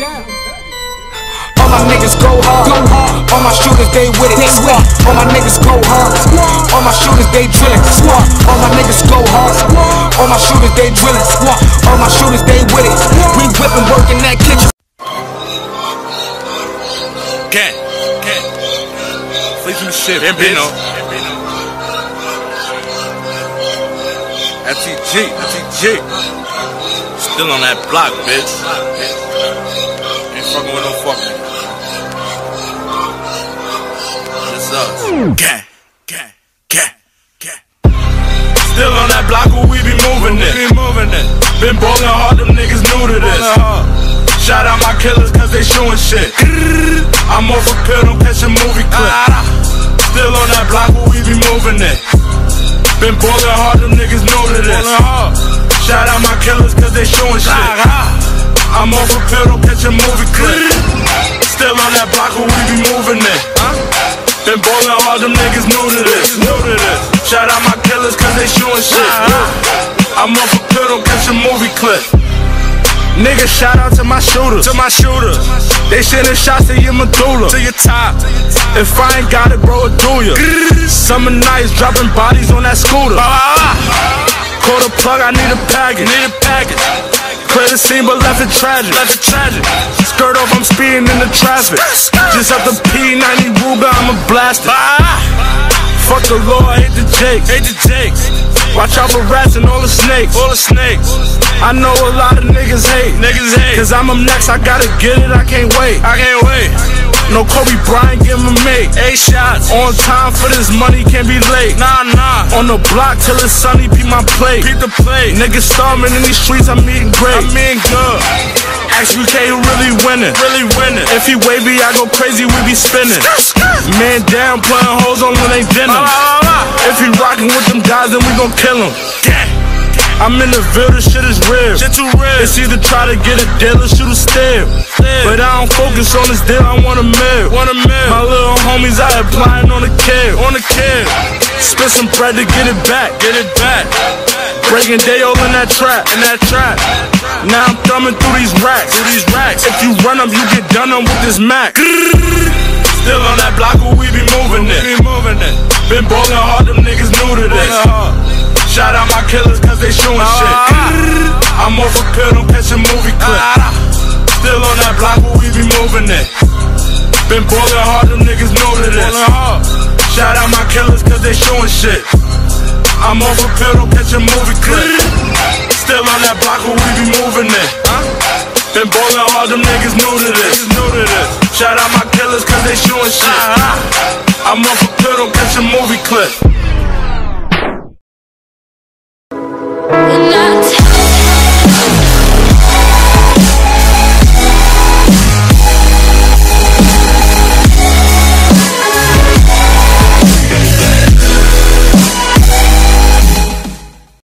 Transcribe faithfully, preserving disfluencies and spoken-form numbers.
All my niggas go hard. All my shooters, they with it. Squad. All my niggas go hard. All my shooters, they drillin'. Squad. All my niggas go hard. All my shooters, they drillin'. Squad. All my shooters, they with it. We whippin', workin' that kitchen. Gang, gang. Play some shit, Bambino. F T G, F T G. Still on that block, bitch. Ain't fucking with no fucking. Gang, gang, gang, gang. Still on that block where we be moving it. Been ballin' hard, them niggas new to this. Shout out my killers cause they shootin' shit. I'm off a pill, don't catch a movie clip. Still on that block where we be moving it. Been ballin' hard, them niggas new to this. Shout out my killers cause they shootin' shit. I'm off a pill, don't catch a movie clip. Still on that block where we be moving it. Been ballin' hard, them niggas new to this, new to this. Shout out my killers cause they shootin' shit. I'm off a pill, don't catch a movie clip. Niggas, shout out to my shooters, to my shooters. They sending shots to your medulla, to your top. If I ain't got it, bro, it do ya. Summer nights, dropping bodies on that scooter. Call the plug, I need a package, need a package. Clear the scene but left it tragic, left it tragic. Skirt off, I'm speeding in the traffic. Just up the P ninety Ruger, I'ma blast it. Fuck the law, I hate the Jakes, hate the Jakes. Watch out for rats and all the snakes, all the snakes. I know a lot of niggas hate, niggas hate. Cause I'm up next, I gotta get it, I can't wait, I can't wait. No Kobe Bryant, give him a mate. Eight shots, on time for this money, can't be late. Nah, nah, on the block till it's sunny, beat my plate. Beat the plate. Niggas starving in these streets, I'm eating great. I'm eating good. X B K, who really winning, really winning. If he wavy, I go crazy, we be spinning. Man down, putting hoes on when they dinner. If he rockin' with them guys, then we gon' kill him. I'm in the Ville, this shit is real. Shit too real. It's either try to get a deal or shoot a steal. But I don't focus on this deal, I want a mill. Want a mill. My little homies out here applying on the kid, on the kid. Spit some bread to get it back, get it back. Breaking day all in that trap, in that trap. Now I'm thumbing through these racks, through these racks. If you run them, you get done on with this Mac. Still on that block where we be moving it. Be moving it. Been ballin' hard, them niggas new to this. Shout out my killers cause they shootin' shit. I'm off a pill, don't catch a movie clip. Still on that block where we be moving it. Been ballin' hard, them niggas new to this. Shout out my killers cause they shootin' shit. I'm off a pill, don't catch a movie clip. Still on that block where we be moving it. Been ballin' hard, them niggas new to this. Shout out my killers cause they shootin' shit. I'm off a pill, don't catch a movie clip.